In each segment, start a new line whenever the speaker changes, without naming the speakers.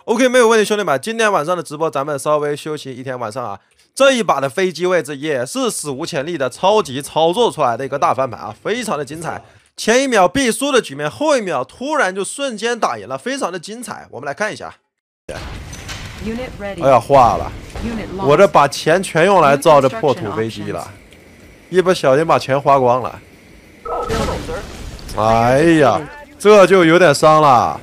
OK， 没有问题，兄弟们，今天晚上的直播咱们稍微休息一天晚上啊。这一把的飞机位置也是史无前例的超级操作出来的一个大翻盘啊，非常的精彩。前一秒必输的局面，后一秒突然就瞬间打赢了，非常的精彩。我们来看一下。哎呀，坏了！我这把钱全用来造这破土飞机了，一不小心把钱花光了。哎呀，这就有点伤了。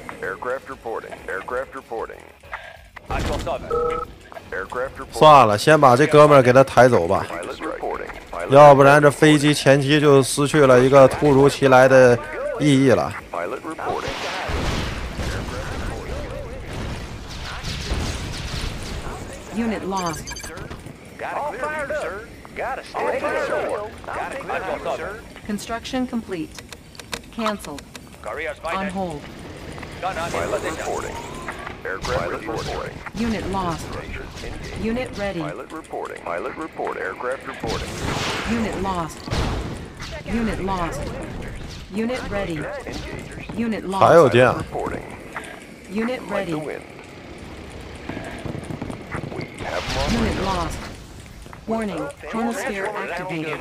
算了，先把这哥们儿给他抬走吧，要不然这飞机前期就失去了一个突如其来的意义了。
Unit lost. Construction complete. Cancelled. On hold.
Aircraft reporting.
Unit lost. Unit ready.
Pilot reporting. Pilot report. Aircraft reporting.
Unit lost. Unit lost. Unit ready. Unit
还有
lost.
电。
Reporting.
Unit
Like
ready.
the wind. We have them on
Unit lost. Warning. Chronosphere activated.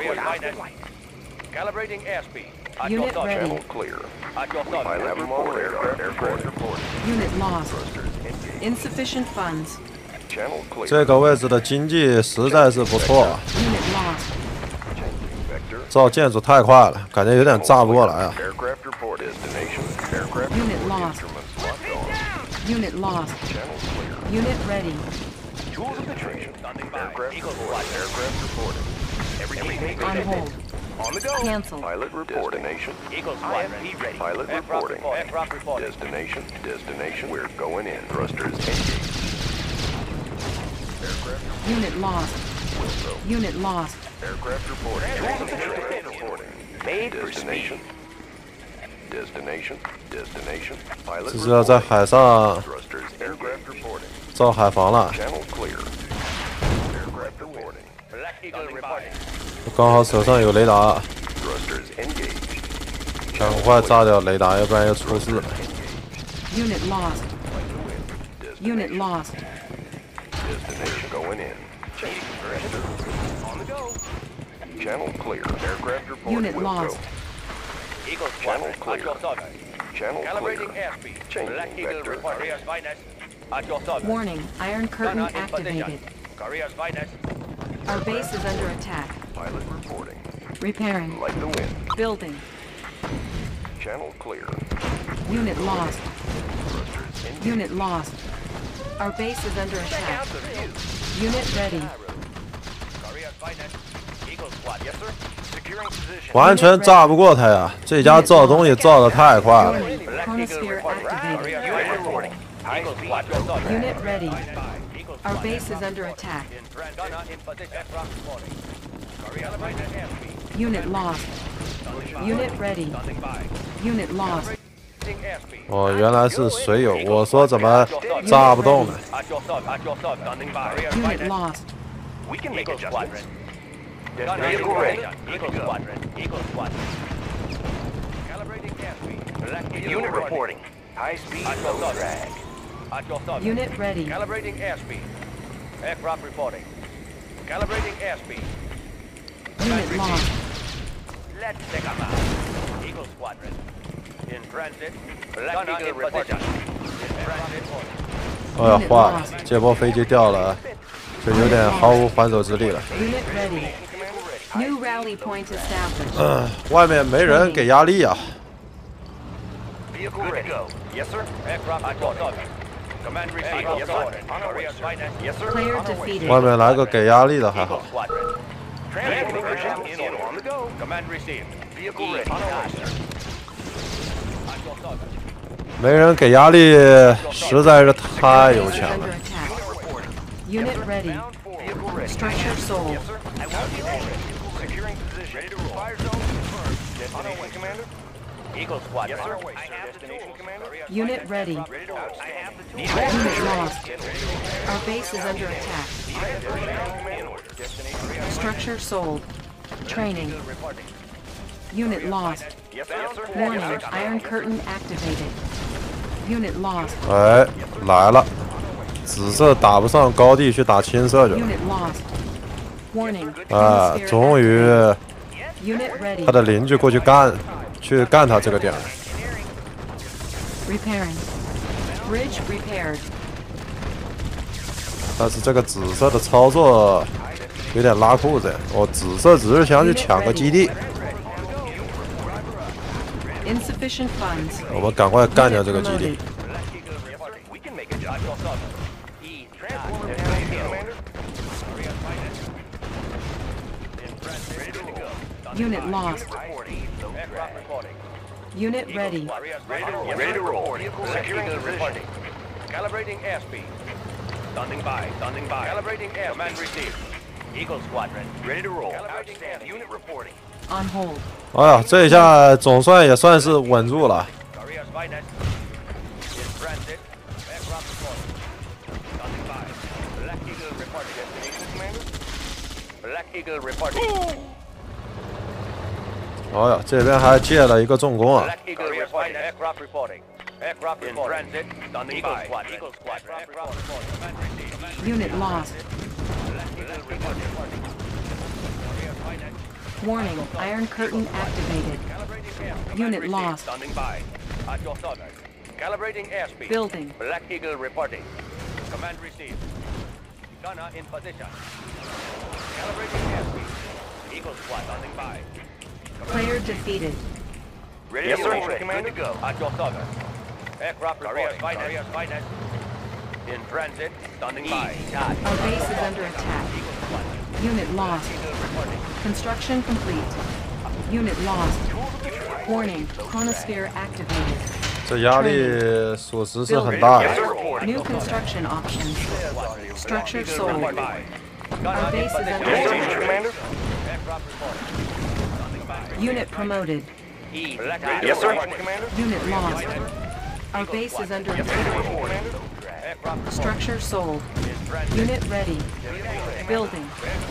Calibrating airspeed.
Unit ready.
channel clear. Pilot report. Aircraft reporting.
Unit lost. Insufficient funds.
Channel clear.
这个位置的经济实在是不错啊，
Unit lost.
Vector.
造建筑太快了，感觉有点炸不过来啊。
Aircraft report. Destination. Aircraft
Unit
report.
lost.
Instruments locked on.
Unit lost.
Channel clear.
Unit ready.
Tools of the trade. Standing by.
Aircraft
Eagle
report.
Squad.
Aircraft reporting.
Everything
On hold.
on the go.
Cancelled.
Pilot reporting. Destination.
Eagle Squad. ready.
Pilot
Aircraft
reporting.
reporting. Aircraft reporting.
Destination. Destination. We're going in. Thrusters engaged. Aircraft
Unit lost.
window.
Unit lost.
Aircraft reporting.
Tools of the
Aircraft
trade.
reporting.
Made for
Destination.
speed.
Destination. Destination. Pilot
这是要在
reporting.
海上
Thrusters. Aircraft reporting.
造海防了，
Channel clear. Aircraft reporting.
Black Eagle reporting.
刚好手上有雷达，
Thrusters engaged.
赶快炸掉雷达，要不然要出事了。
Unit lost. Unit
Destination.
lost.
Destination going in.
On the go.
Channel clear. Aircraft reporting.
Unit
will
lost.
go.
Eagle
Channel
Squad.
clear.
At your service.
Channel
Calibrating
clear.
airspeed.
Changing
Black Eagle
vector.
report. Korea's finest. At your service.
Warning. Iron curtain
Gunner in position.
activated.
Korea's finest.
Our base is under attack.
Pilot reporting.
Repairing.
Like the wind.
Building.
Channel clear.
Unit lost.
Thrusters engaged.
Unit lost. Our base is under
Check
attack.
out the view.
Unit ready.
Korea's finest. Eagle Squad. Yes, sir. Securing position.
完全炸不过他呀！这家造东西造的太快了。
Warning.
Black Eagle
Chronosphere
reporting.
activated.
Korea's reporting. Eagle Squad. Your service.
Unit ready.
Eagle
Our
Squad.
base is under attack.
In front. Gunner in position. Aircraft reporting. Korea's finest airspeed.
Unit lost. Unit ready.
Standing by.
Unit lost.
Calibrating airspeed.
哦，原来是水友，我说怎么炸不动呢？
At your service. At your service. Standing by. Korea's
Unit
finest.
lost.
We can make
Eagle
adjustments.
Gunner
Vehicle
in
ready.
position.
Eagle Squadron. Eagle Squadron. Calibrating airspeed. Black Eagle
Unit reporting. High speed,
At your
low
service.
drag.
At your service.
Unit ready.
Calibrating airspeed. Aircraft reporting. Calibrating airspeed.
Unit lost.
Let's take a bow. Eagle Squadron. In transit. Black Eagle reporting. In transit.
哎呀，坏了，这波飞机掉了，就有点毫无还手之力了。
Unit ready. New rally point established.
外面没人给压力啊！
Vehicle ready. Go.
Yes, sir. Aircraft at your service. Command received. Yes, sir. Korea's finest. Yes, sir.
Player
外
defeated.
面来个给压力的还
Eagle
好。
Squadron.
Transport
Transport
version
version
in on the go.
Command received.
Vehicle ready.
At your service.
没人给压力，实在是太
Base
有
is
钱
under
了。
attack.
Reporting.
Unit ready.
Vehicle ready.
Structure sold.
Sir.
I won't be late. Securing position. Ready to roll. Fire zone confirmed. Destination, Commander.
Eagle Squadron.
Yes, sir. I have the destination, Commander.
Unit ready.
Ready to roll. I have the tools.
Unit lost. Our base is under attack.
In order. Destination.
Structure sold. Training. Unit lost.
Yes, sir. Yes, sir.
Warning. Iron curtain activated. Unit lost.
哎，来了，紫色打不上高地去打青色去了。
Unit lost. Warning.
啊，
Chronosphere
终于
Unit ready.
他的邻居过去干他这个点儿。
Repairing. Bridge repaired.
但是这个紫色的操作有点拉裤子呀！紫色只是想去抢个基地，
Insufficient funds.
我们赶快干掉这个基地。
We can make a job yourself. Easy. Transformer commander. In transit. Ready to go.
Unit lost.
Aircraft reporting.
Unit ready.
Ready to roll. Securing position. Calibrating airspeed. Standing by. Standing by. Calibrating air. Command received. Eagle Squadron. Ready to roll. Outstanding. Unit reporting.
On hold.
哎呀，这一下总算也算是稳住了。
Korea's finest. In transit. Aircraft reporting. Standing by. Black Eagle reporting. Destination commander. Black Eagle reporting.
哎呀，这边还借了一个重工啊！
Black Eagle reporting. Aircraft reporting. Aircraft in transit. Standing by. Eagle Squadron. Aircraft reporting. Command received.
Unit lost.
Black Eagle reporting. Korea's finest.
Warning. Iron Curtain activated.
Calibrating air. Command
Unit
received.
lost.
Standing by. At your service. Calibrating airspeed.
Building.
Black Eagle reporting. Command received. Gunner in position. Calibrating airspeed. Eagle Squad standing by.
Player defeated.
Ready
Yes,
to
sir.
roll.
Good to go.
At your service. Aircraft reporting. Korea's finest. In transit. Standing by.
Our base is under attack. Unit lost. Construction complete. Unit lost. Warning. Chronosphere activated.
这压力属实是很大呀。
New construction options. Structure sold.
By.
Our
Gunner in
base is
position.
under attack.
Commander.
Aircraft reporting.
Unit promoted.
Black
Yes, sir.
Eagle
Commander.
Unit lost. Our base is under attack.
Aircraft reporting.
Structure sold.
In transit.
Unit ready. Building.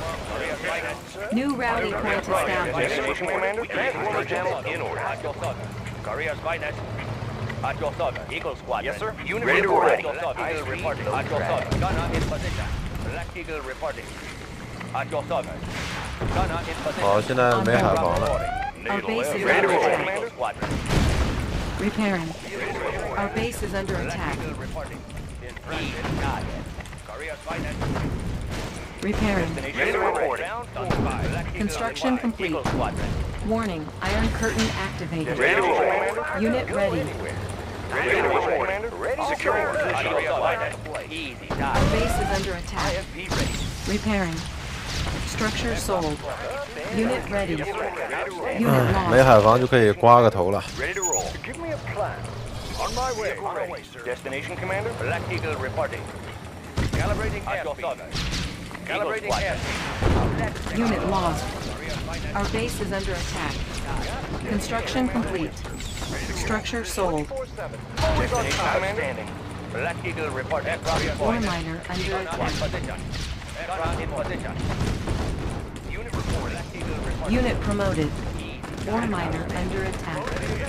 New rally point established.
Destination commander. Transformer channel in order.
At your service. Korea's finest. At your service. Eagle Squadron.
Yes, sir. Unit
Ready to
reporting.
roll. Eagle reporting. At your service. Gunner in position. Black Eagle reporting. At your service. Gunner in position.
好，现在没海防了。
Our base is
Ready to
under
roll.
attack.
Eagle Squadron.
Repairing. Our base is under attack.
Eagle reporting. In transit. Korea's finest.
Repairing.
Ready to report.
Standing by. Black Eagle
Construction
reporting.
complete.
Eagle Squadron.
Warning. Iron Curtain activated.
Ready to roll. Commander.
Unit ready.
Ready to roll. Commander. Securing
At
position.
your finest. Easy.
Our base is under attack. Repairing. Structure sold. Unit ready. Unit
没
lost.
海防就可以刮个头了。
Ready to roll. Give me a plan. On my way. On our way, sir. Destination commander.
Black Eagle reporting. Calibrating airspeed. Calibrating airspeed.
Unit lost. Our base is under attack. Construction complete. Structure sold.
Destination commander.
Black Eagle reporting. Aircraft
Ore
reporting.
miner under
Gunner in
attack.
position. Aircraft in position. Unit reporting. Black Eagle reporting.
Unit promoted. Ore miner under attack.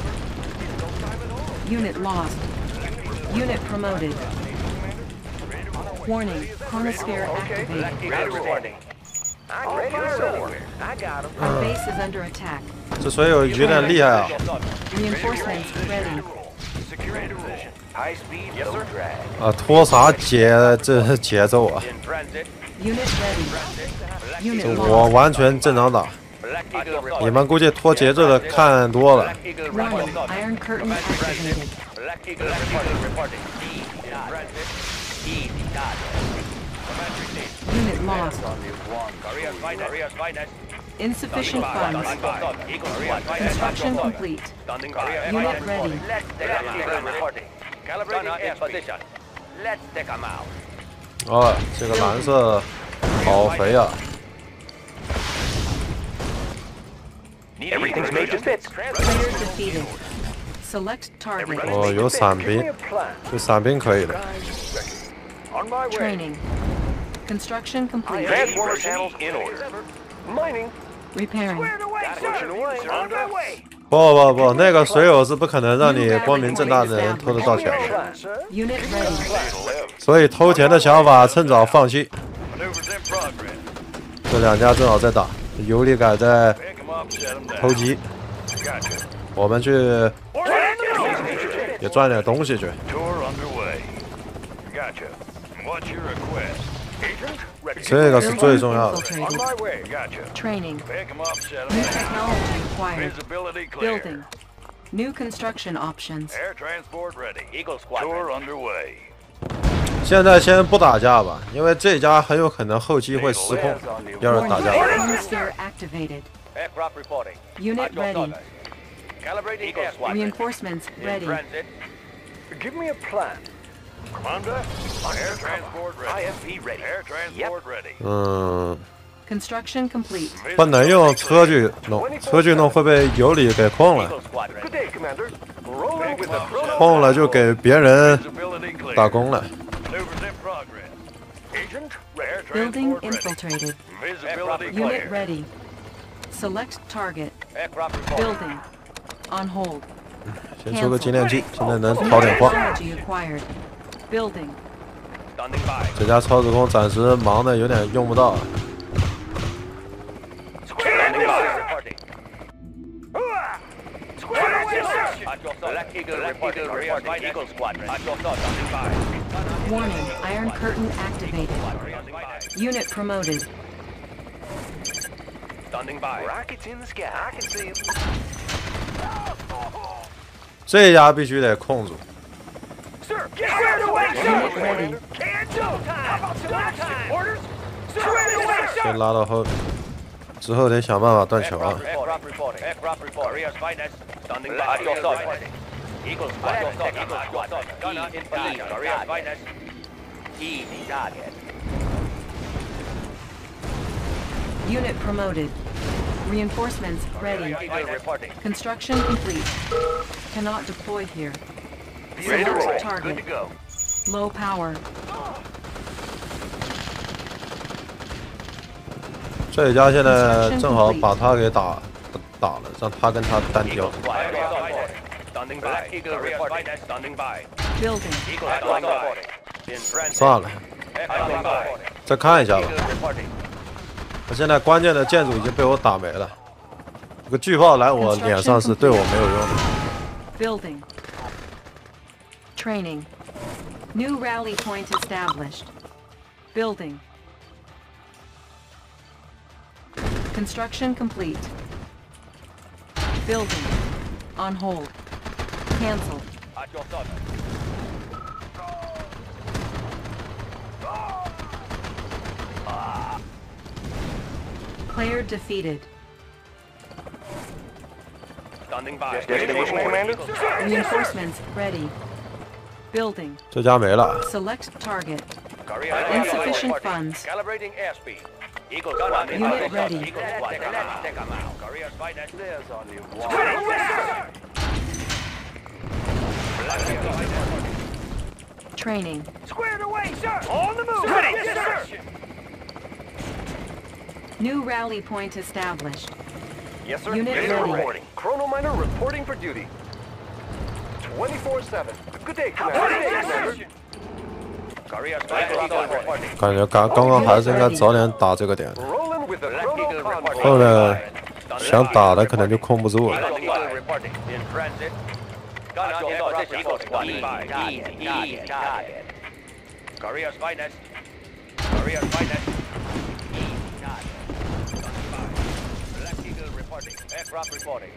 Unit lost. Unit promoted. Warning. Chronosphere activated.
Black Eagle reporting.
Ready to roll. I got him.
Our base is under attack.
这水友有点厉害啊！
Reinforcements ready.
Securing position. High speed. Yes, sir. Drag.
啊，拖啥节奏啊？
In transit.
Unit ready. Unit
我
lost.
完全正常打，
Black Eagle
你
reporting.
们估计拖节奏的看多了。
Black Eagle
Warning.
reporting.
Iron Curtain activated.
Black Eagle reporting. In transit. Easy. Command received.
Unit lost.
Korea's finest.
Insufficient funds.
Eagle Squad.
Construction complete.
Standing by.
Unit ready.
Black Eagle reporting. Calibrating in position. Let's take them out.
哦，这个蓝色好肥啊！
Everything's made to fit.
Player defeated. Select target.
哦，有伞
Give
兵
me，a plan.
有伞兵可以的。
On my way.
Training. Construction complete.
Transformer channels in order. Mining.
Repairing.
Pushing away. On my way.
不，那个水友是不可能让你光明正大的人偷得到钱的，
Unit ready.
所以偷钱的想法趁早放弃。
Maneuvers in progress.
这两家正好在打，尤里改在
Pick them up, set them down.
偷鸡，
Gotcha.
我们去也赚点东西去。
Tour underway. Gotcha. What's your request? Agent, ready.
这个是最重要的。
On
Infiltrated.
my way. Gotcha.
Training.
Pick them up, set
New
them down.
technology acquired.
Visibility clear.
Building. New construction options.
Air transport ready.
Eagle Squadron.
Tour underway.
现在先不打架吧，因为这家很有可能后期会失控。要是打架，
Hemisphere activated.
Aircraft reporting.
Unit
At your
ready.
service. Calibrating Eagle Squadron.
Reinforcements
In
ready.
transit.
Give me a plan. Commander, air transport ready.
IFV ready.
Air transport ready.
嗯，
Construction complete.
不能用车去弄，车去弄会被尤里给控了，
Eagle Squadron.
Good day, Commander. Rolling with the chrono.
控了就给别人
Visibility clear.
打工了。
Maneuvers in progress. Agent, air
Building
transport ready.
infiltrated.
Visibility
Unit
clear.
ready. Select target.
Aircraft reporting.
Building. On hold.
先出个纪念器，现在能讨点矿。
Technology acquired. Building.
Standing by.
这家超时空暂时忙的有点用不到。
Standing by. Reporting. At your service. Black Eagle reporting. Reporting. Eagle Squadron. At your service. Standing by.
Warning. Iron curtain activated.
Standing by.
Unit promoted.
Standing by.
Rockets in the sky. I can see them.
这家必须得控住。
Sir, get squared away,
Unit ready.
Can't do time. How about some action? Orders? Squared away,
先拉到后，之后得想办法断桥啊。
Aircraft reporting. Aircraft reporting. Korea's finest. Standing by. At your service. Eagle Squadron. Eagle Squadron. Gunner in position. Korea's finest. Easy target.
Unit promoted. Reinforcements ready.
Eagle reporting.
Construction complete. Cannot deploy here.
Ready to roll.
Select
Good to
target.
go.
Low power.
这家现在正好把他给打了，让他跟他单挑
Eagle。Squadron. Standing by. Eagle reporting. Standing by.
Building.
Eagle Squadron reporting. In transit.
算了，
Standing by.
再看一下吧。
Eagle reporting.
我现在关键的建筑已经被我打没了，这个巨炮来我脸上是对我没有用的。
Building. Training. New rally point established. Building. Construction complete. Building. On hold. Cancelled.
At your service.
Player defeated.
Standing by.
Destination, Commander?
Reinforcements ready. Building.
这家没了，
Select target.
Korea
Insufficient
reporting.
funds.
Calibrating airspeed. Eagle Squadron. in
Unit
position.
ready.
Eagle Squadron. Take 'em out. Korea's finest.
There's on your wall.
Training.
Squared away, sir. On the move. Ready. Yes, sir.
New rally point established.
Yes, sir.
Unit
Data
ready.
reporting. Chrono miner reporting for duty. 24/7. Good day, Commander. Good day, Commander.
Korea's finest. Eagle reporting.
感觉刚刚还是应该早点打这个点，
Rolling with the
Black
chrono
Eagle
convoy.
reporting.
后面想打的可能就控不住了。
Black Eagle reporting. In transit. Gunner in position. Eagle Squadron. Easy target. Korea's finest. Korea's finest. Easy target. Standing by. Black Eagle reporting. Aircraft reporting.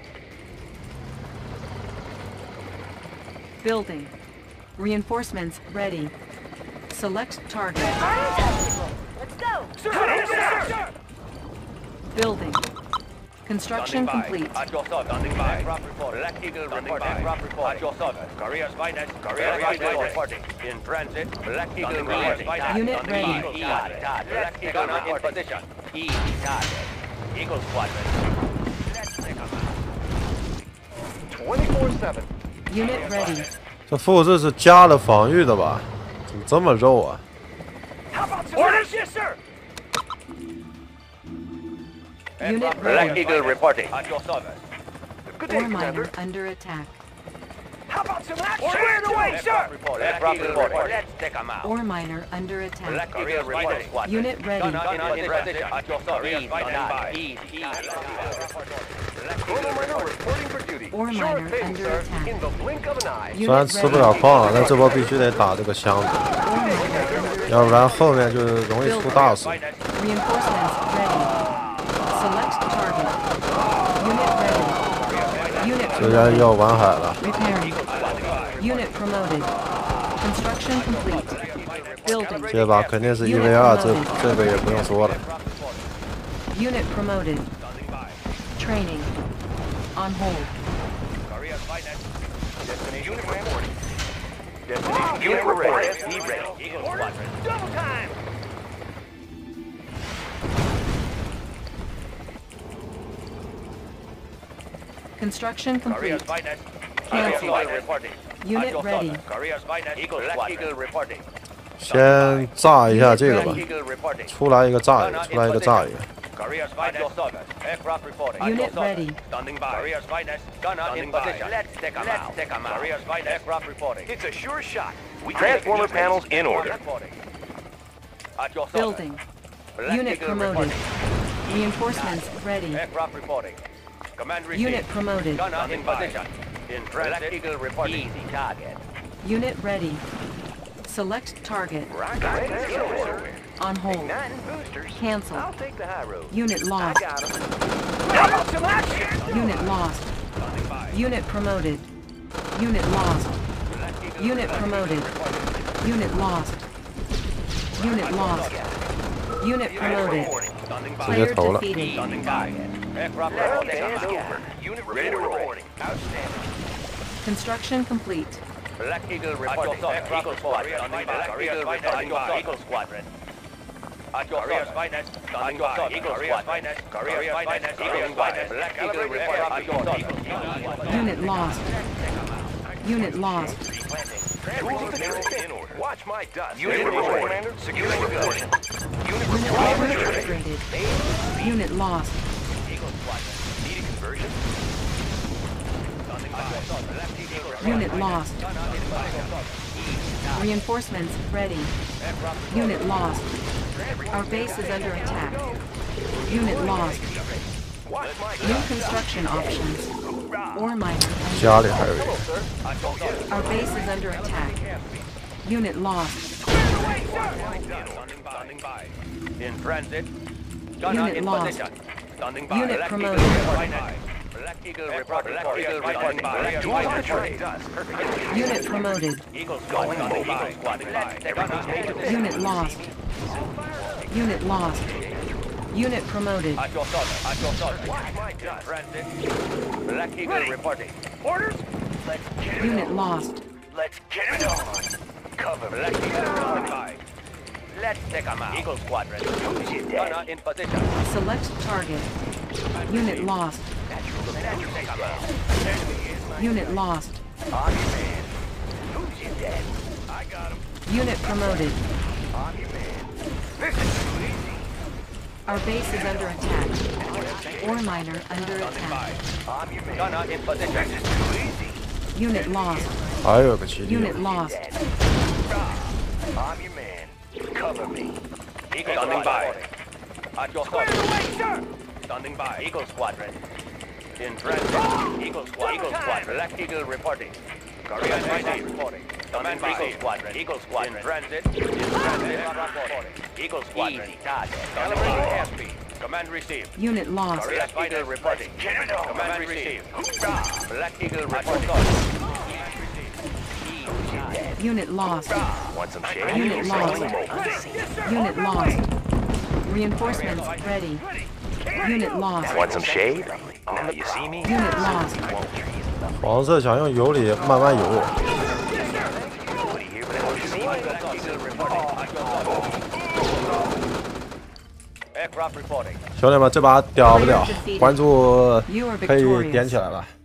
Building. Reinforcements ready. Select target.
Let's go.
Sir, sir.
Building. Construction
Standing by.
complete.
At your service. Standing by. Aircraft reporting. Black Eagle reporting. Aircraft reporting. At your service. Korea's finest. Korea's Eagle reporting. In transit. Black Eagle reporting.
Unit ready.
Easy target. Black Eagle in position. Easy target. Eagle Squadron. Let's take 'em out.
24/7.
Unit ready.
这复制是加了防御的吧？怎么这么肉啊？
How about some orders? Yes, sir.
Unit
Black
ready.
Eagle reporting. At your service.
Ore miner under attack.
How about some action? Squared away, sir! Aircraft reporting. Let's take them out.
Ore miner under attack.
Black Eagle reporting.
Unit ready.
In position. At your service. Ore miner reporting for duty.
Ore miner under attack.
In the blink of an eye.
虽然吃不了矿啊，但这波必须得打这个箱子，
Ore miner under
要不然后面就容易出大事。
Reinforcements ready. Select target. Unit ready. Unit
这家要玩海了，
repairing. Unit promoted. Construction complete. Building.
这把肯定是1v2，这个也不用说了。
Unit promoted. Training. On hold.
Destination reporting. Destination unit reporting. Be ready. Eagle Squadron. Double time!
Construction complete.
Finest.
Cancel.
Reporting.
Unit ready.
Korea's finest. Eagle Squadron. Eagle reporting.
先炸一下这个吧，
Eagle reporting.
出来一个炸一个，出来一个炸一个。
Korea's finest. Aircraft reporting.
Unit ready.
Standing by. Korea's finest. Gunner in position. Let's take them out. Korea's finest. Aircraft reporting. It's a sure shot. Transformer panels in order. At your service.
Building. Unit promoted. Reinforcements ready.
Aircraft reporting. Command received.
Unit promoted.
Gunner in position. In transit. Eagle reporting. Easy target.
Unit ready. Select target. On hold. Cancel.
I'll take the high road.
Unit lost.
Got him. How about some action?
Unit lost. Unit promoted. Unit lost. Unit promoted. Unit lost. Unit lost. Unit promoted.
直接
Player
投了。
defeated.
Standing by. Aircraft reporting. Unit ready to reporting. Outstanding.
Construction complete.
Black Eagle reporting. Eagle Squadron. Standing by. Eagle reporting. Eagle Squadron. At your service. Finest. Standing by. Eagle Squadron. Korea's finest. Eagle Squadron. Black Eagle reporting. At your service.
Unit lost. Unit lost.
In order. Watch my dust. Unit reporting. Commander. Securing position. Unit
Unit
reporting.
upgraded. Unit lost.
Eagle Squadron. Needing conversion. Standing by. Black Eagle.
Unit lost. Reinforcements ready. Unit lost. Our base is under attack. Unit lost. New construction options. Ore miner.
家里还有一个，
Our base is under attack. Unit lost.
Standing by. In transit. Gunner
Unit
in
lost.
position. Standing by.
Unit
Black
promoted.
Eagle reporting. Black Eagle reporting. Black Eagle reporting. Black Eagle reporting.
Unit promoted.
Eagle Squadron. Eagle Squadron. Gunner.
Unit lost. Unit lost. Unit promoted.
At your service. At your service. Watch my dust. Transit. Black Eagle reporting. Orders. Let's get it
Unit
on.
lost.
Let's get it on. Cover. Black Eagle standing by. Let's take them out. Eagle Squadron. Gunner in position.
Select target. Unit lost.
Take them out.
Unit lost.
On your man. Who's your dad? I got him.
Unit promoted.
On your man. This is too easy.
Our base is under attack. Ore miner under attack.
On your man. Gunner in position. This is too easy.
Unit lost.
还有个基地。
Unit lost.
I'm your man. Cover me. Eagle standing by. At your service. Standing by. Eagle Squadron. In transit. Eagle Squadron. Eagle Squadron. Black Eagle reporting. Korean Finest reporting. Command Eagle Squadron. Eagle Squadron. In transit. In transit. Reporting. Eagle Squadron. Easy target. Calibrating airspeed. Command received.
Unit lost.
Korean Finest reporting. Command received. Black Eagle reporting.
Unit lost.
Want some shade?
Unit lost. Unit lost. Reinforcements ready. Unit lost.
Want some shade? Now you see me?
Unit lost.
黄色想用油里慢慢游。
Aircraft reporting.
兄弟们，这把屌不屌？关注可以点起来了。